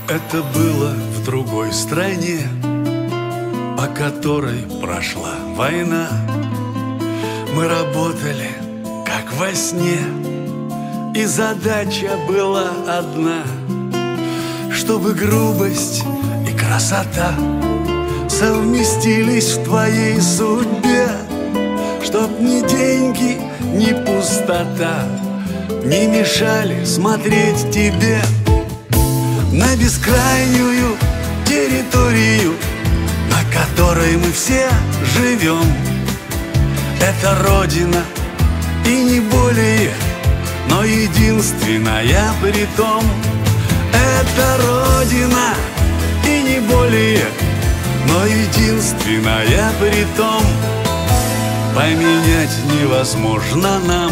Это было в другой стране, по которой прошла война. Мы работали, как во сне, и задача была одна: чтобы грубость и красота совместились в твоей судьбе, чтоб ни деньги, ни пустота не мешали смотреть тебе на бескрайнюю территорию, на которой мы все живем. Это Родина, и не более, но единственная притом. Это Родина, и не более, но единственная притом. Поменять невозможно нам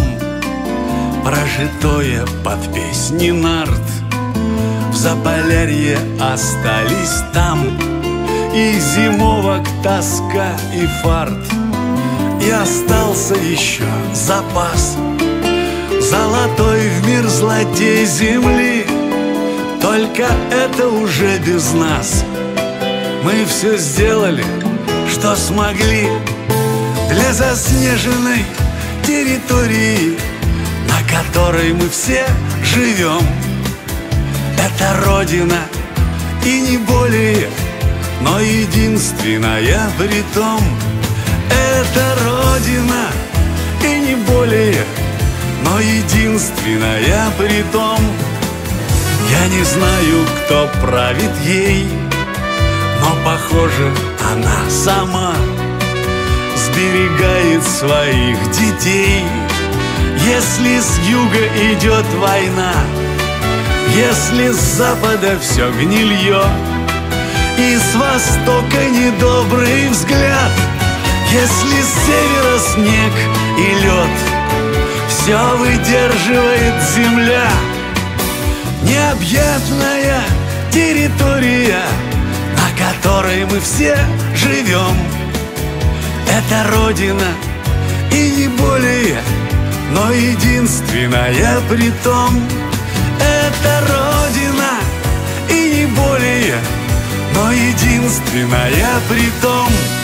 прожитое под песни нарт. В Заполярье остались там и зимовок тоска и фарт. И остался еще запас золотой в мерзлоте земли. Только это уже без нас. Мы все сделали, что смогли для заснеженной территории, на которой мы все живем. Это Родина, и не более, но единственная притом. Это Родина, и не более, но единственная притом. Я не знаю, кто правит ей, но, похоже, она сама сберегает своих детей. Если с юга идет война, если с запада все гнилье, и с востока недобрый взгляд, если с севера снег и лед, все выдерживает земля. Необъятная территория, на которой мы все живем. Это Родина, и не более, но единственная притом. Это Родина, и не более, но единственная притом.